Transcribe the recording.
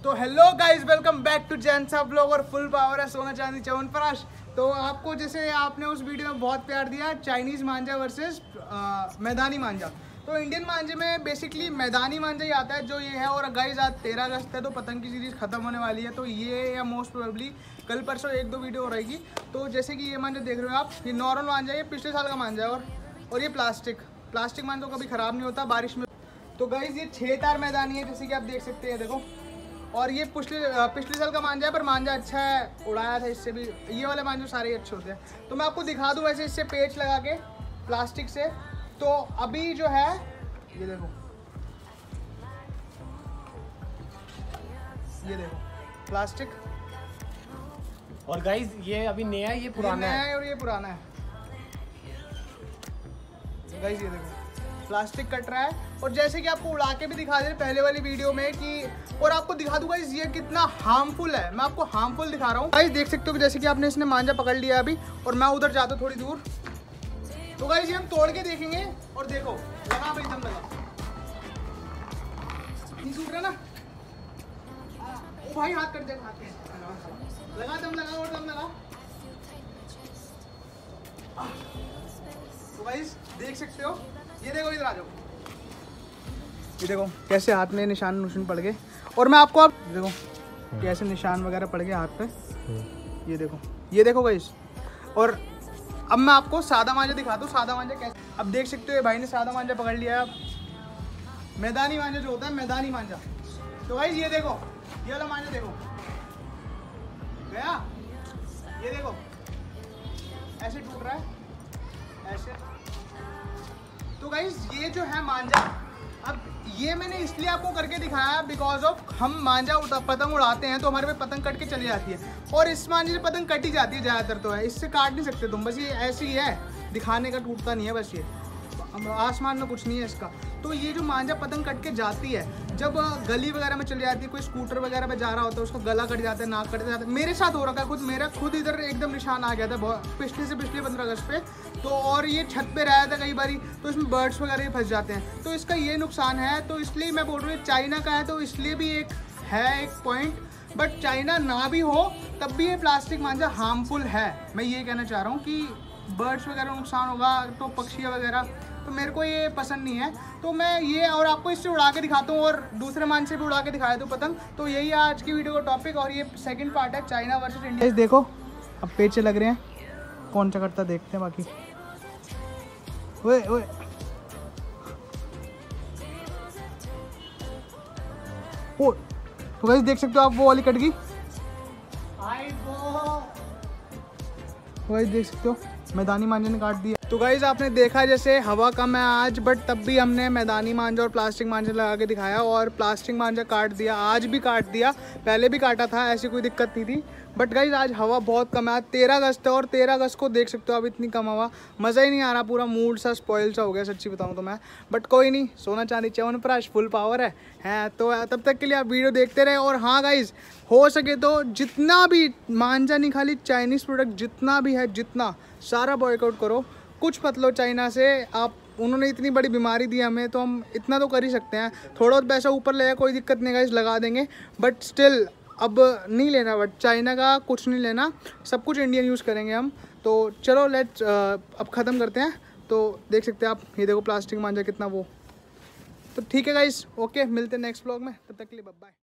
तो hello guys, welcome back to Jain सा vlog और फुल पावर है सोना चांदी च्यवनप्राश। तो आपको जैसे आपने उस वीडियो में बहुत प्यार दिया, चाइनीज़ मांझा वर्सेस मैदानी मांझा। तो इंडियन मांझे में बेसिकली मैदानी मांझा ही आता है जो ये है। और गाइस आज 13 अगस्त है तो पतंग की सीरीज़ खत्म होने वाली है, तो ये या मोस्ट प्रोबेबली कल परसों 1-2 वीडियो हो रहेगी। तो जैसे कि ये मांझा देख रहे हो आप, ये नॉर्मल मांझा है, ये पिछले साल का मांझा है। और ये प्लास्टिक मांझा कभी ख़राब नहीं होता बारिश में। तो गाइस ये 6 तार मैदानी है जैसे कि आप देख सकते हैं, देखो। और ये पिछले साल का मांझा है, पर मांझा अच्छा है, उड़ाया था इससे भी। ये वाले मांझे सारे ही अच्छे होते हैं। तो मैं आपको दिखा दूं वैसे इससे पेच लगा के प्लास्टिक से। तो अभी जो है ये देखो, प्लास्टिक। और गाइस ये अभी नया है, ये पुराना है और ये पुराना है। गाइस ये देखो प्लास्टिक कट रहा है। और जैसे कि आपको उड़ा के भी दिखा दे पहले वाली वीडियो में कि, और आपको दिखा दूंगा ये कितना हार्मफुल है। मैं आपको हार्मफुल दिखा रहा हूँ। गाइस देख सकते हो कि जैसे कि आपने इसने मांझा पकड़ लिया अभी, और मैं उधर जाता हूँ थोड़ी दूर। तो गाइस ये हम तोड़ के देखेंगे। और देखो लगा भाई, दम लगा, नहीं टूट रहा ना। ओ भाई हाथ कट दे, हाथ लगा, दम लगा और दम लगा। तो गाइस देख सकते हो, ये देखो, इधर आ जाओ, ये देखो कैसे हाथ में निशान पड़ गए। और मैं आपको अब देखो कैसे निशान वगैरह पड़ गए हाथ पे, ये देखो गाइस। और अब मैं आपको सादा मांझा दिखाता हूँ, सादा मांझा कैसे। अब देख सकते हो भाई ने सादा मांझा पकड़ लिया है। अब मैदानी मांझा जो होता है, मैदानी मांझा। तो गाइस ये देखो, ये वाला मांझा देखो गया, ये देखो ऐसे टूट रहा है, ऐसे। तो गाइस ये जो है मांझा, अब ये मैंने इसलिए आपको करके दिखाया बिकॉज ऑफ हम मांझा पतंग उड़ाते हैं तो हमारे पे पतंग कट के चली जाती है। और इस मांझे से पतंग कटी जाती है ज़्यादातर, तो है इससे काट नहीं सकते तुम, बस ये ऐसी ही है, दिखाने का टूटता नहीं है बस। ये आसमान में कुछ नहीं है इसका। तो ये जो मांझा पतंग कट के जाती है, जब गली वगैरह में चली जाती है, कोई स्कूटर वगैरह पे जा रहा होता है, उसका गला कट जाता है, नाक कट जाता है। मेरे साथ हो रखा है मेरा खुद इधर एकदम निशान आ गया था पिछले 15 अगस्त पे। तो और ये छत पे रहा था कई बारी, तो इसमें बर्ड्स वगैरह भी फंस जाते हैं, तो इसका ये नुकसान है। तो इसलिए मैं बोल रही हूँ चाइना का है, तो इसलिए भी एक पॉइंट। बट चाइना ना भी हो तब भी ये प्लास्टिक मांझा हार्मफुल है। मैं ये कहना चाह रहा हूँ कि बर्ड्स वगैरह नुकसान होगा, तो पक्षी वगैरह, तो मेरे को ये पसंद नहीं है। तो मैं ये और आपको इससे उड़ा के दिखाता हूँ, और दूसरे मांझे से भी उड़ा के दिखाया तो पतंग। तो यही है आज की वीडियो का टॉपिक, और ये सेकंड पार्ट है चाइना वर्सेस इंडिया। देखो अब पेचे लग रहे हैं, कौन सा करता देखते हैं। बाकी ओए ओए, ओ तो गाइस देख सकते हो आप, वो वाली कट गई। गाइस देख सकते हो मैदानी मांझे ने काट दिया। तो गाइस आपने देखा जैसे हवा कम है आज, बट तब भी हमने मैदानी मांझा और प्लास्टिक मांझा लगा के दिखाया, और प्लास्टिक मांझा काट दिया, आज भी काट दिया, पहले भी काटा था, ऐसी कोई दिक्कत नहीं थी। बट गाइस आज हवा बहुत कम है, आज 13 अगस्त है, और 13 अगस्त को देख सकते हो आप इतनी कम हवा, मज़ा ही नहीं आ रहा, पूरा मूड सा स्पॉइल सा हो गया सच्ची बताऊँ तो मैं। बट कोई नहीं, सोना चांदी च्यवनप्राश फुल पावर है। तो तब तक के लिए आप वीडियो देखते रहे। और हाँ गाइस, हो सके तो जितना भी मांझा नहीं, खाली चाइनीज़ प्रोडक्ट जितना भी है, जितना सारा बॉयकआउट करो, कुछ मत लो चाइना से। आप उन्होंने इतनी बड़ी बीमारी दी हमें, तो हम इतना तो कर ही सकते हैं। थोड़ा बहुत पैसा ऊपर लगेगा, कोई दिक्कत नहीं गाइस, लगा देंगे। बट स्टिल अब नहीं लेना, बट चाइना का कुछ नहीं लेना, सब कुछ इंडियन यूज़ करेंगे हम। तो चलो लेट्स अब ख़त्म करते हैं। तो देख सकते हैं आप, ये देखो प्लास्टिक मांझा कितना वो। तो ठीक है गाइस, ओके, मिलते हैं नेक्स्ट व्लॉग में, तब तक के लिए बाय बाय।